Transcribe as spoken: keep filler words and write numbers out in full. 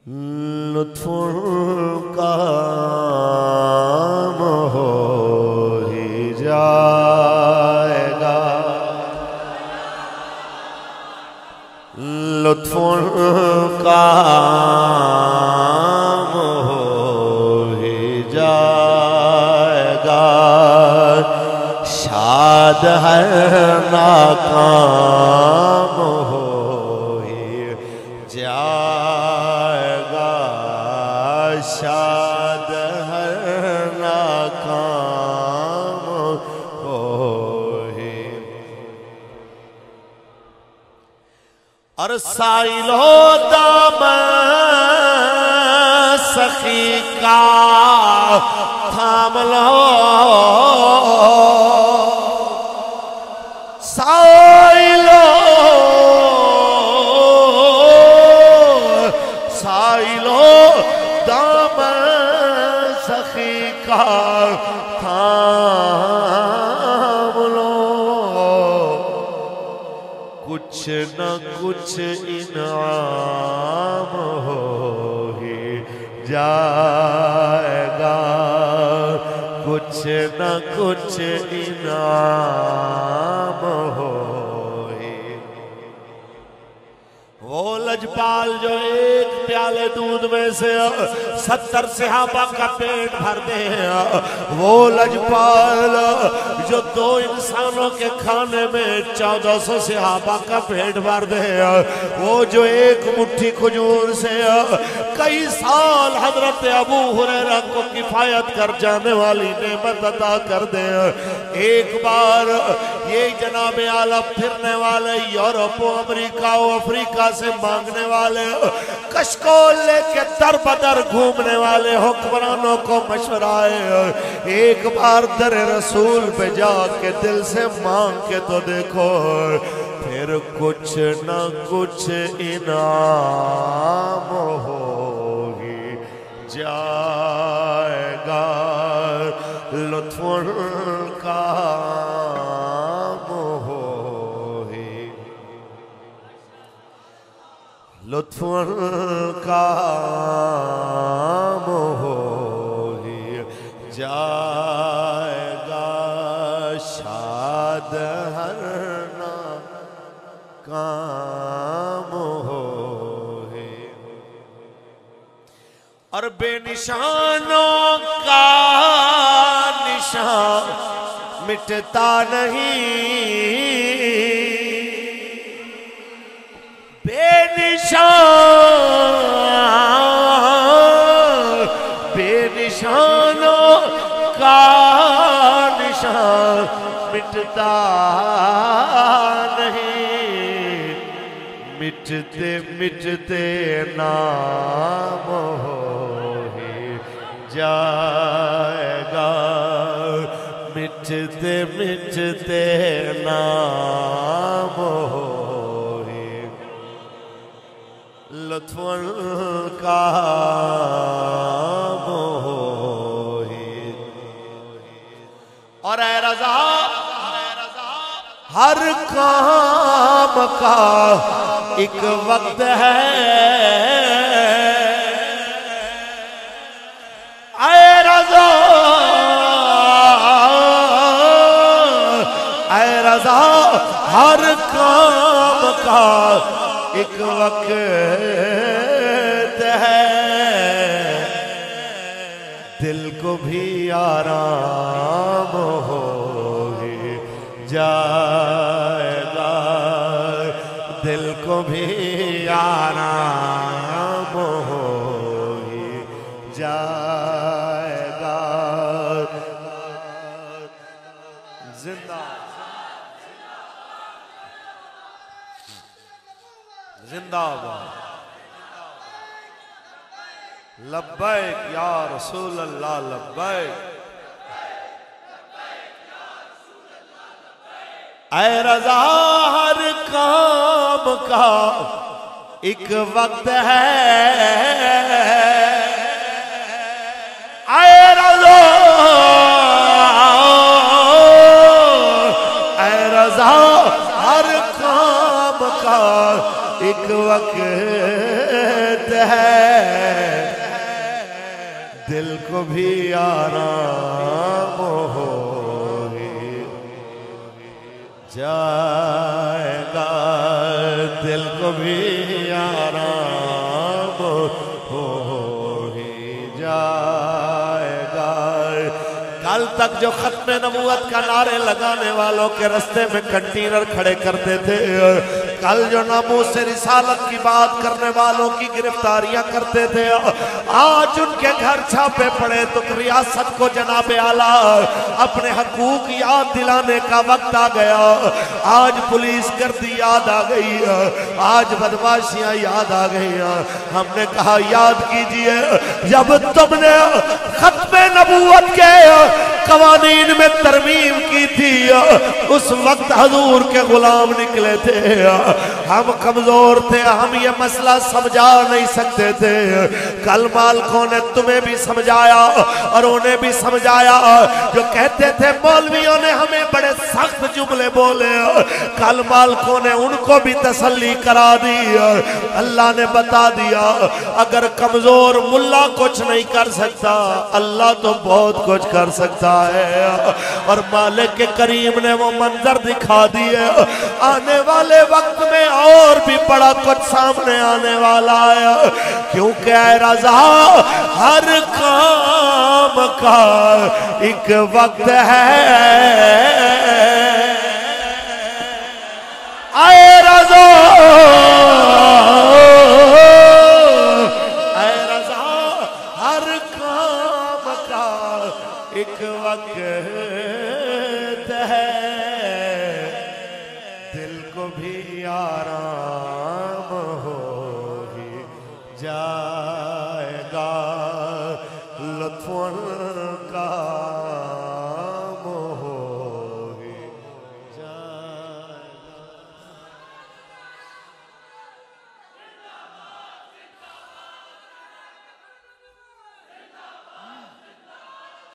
لطف کام ہو ہی جائے گا، لطف کام ہو ہی جائے گا، شاد ہے ناکام ہو ہی جائے گا، شاد ہے ناکام ہو ہی۔ اور سائل ہو دامن سخی کا تھام لو، سائلو سائلو دامن سخی کا تھام لو، کچھ نہ کچھ انعام ہو ہی جائے گا، کچھ نہ کچھ انعام ہو ہی۔ وہ لجپال جو ایک پیالے دودھ میں سے ستر صحابہ کا پیٹ بھر دے ہیں، وہ لجپال جو دو انسانوں کے کھانے میں چودہ سو صحابہ کا پیٹ بھر دے ہیں، وہ جو ایک مٹھی کھجور سے کئی سال حضرت ابو ہریرہ کو کفایت کر جانے والی نعمت عطا کر دے، ایک بار یہ جناب اعلیٰ پھرنے والے یورپ و امریکہ و افریقہ سے مانگنے والے، کشکول لے کے در بدر گھومنے والے حکمرانوں کو مشورہ ہے، ایک بار در رسول پہ جا کے دل سے مانگ کے تو دیکھو، پھر کچھ نہ کچھ انعام ہو ہی جائے گا، لطف کام ہو ہی، لطف کام ہو ہی جائے گا، شاد ہر ناکام ہو ہی۔ اور بے نشانوں کا نشان مٹتا نہیں، بے نشان بے نشانوں کا نشان مٹتا نہیں، مٹتے مٹتے نام ہو ہی جائے گا، مٹتے مٹتے نام ہو ہی، لطف کام ہو ہی۔ اور اے رضا ہر کام کا ایک وقت ہے، اے رضا اے رضا ہر کام کا ایک وقت ہے، دل کو بھی آرام ہو ہی جائے گا، دل کو بھی آرام ہو ہی جائے گا، زندہ زندہ باد، لبیک یا رسول اللہ لبیک، اے رضا ہر کام کا ایک وقت ہے، اے رضا اے رضا ہر کام کا ایک وقت ہے دل کو بھی آرام ہوگی جائے گا دل کو بھی آرام ہوگی جائے گا کل تک جو ختم نبوت کا نعرے لگانے والوں کے رستے میں کنٹینر کھڑے کرتے تھے کل جو ناموس رسالت کی بات کرنے والوں کی گرفتاریاں کرتے تھے آج ان کے گھر چھاپے پڑے تو ریاست کو جناب اعلیٰ اپنے حقوق یاد دلانے کا وقت آ گیا آج پولیس گردی یاد آ گئی آج بدماشیاں یاد آ گئی ہم نے کہا یاد کیجئے جب تم نے ختم نبوت کے قوانین میں ترمیم کی تھی اس وقت حضور کے غلام نکلے تھے ہم کمزور تھے ہم یہ مسئلہ سمجھا نہیں سکتے تھے کل مالکوں نے تمہیں بھی سمجھایا اور انہیں بھی سمجھایا جو کہتے تھے مولویوں نے ہمیں بڑے سخت جملے بولے کل مالکوں نے ان کو بھی تسلی کرا دی اللہ نے بتا دیا اگر کمزور ملا کچھ نہیں کر سکتا اللہ تو بہت کچھ کر سکتا ہے اور مالک کریم نے وہ منظر دکھا دیے آنے والے وقت میں اور بھی بڑا کچھ سامنے آنے والا ہے کیونکہ اے رضا ہر کام کا ایک وقت ہے اے رضا اے رضا ہر کام کا ایک وقت ہے دل کو بھی آرام ہوگی جائے گا لطف ان کا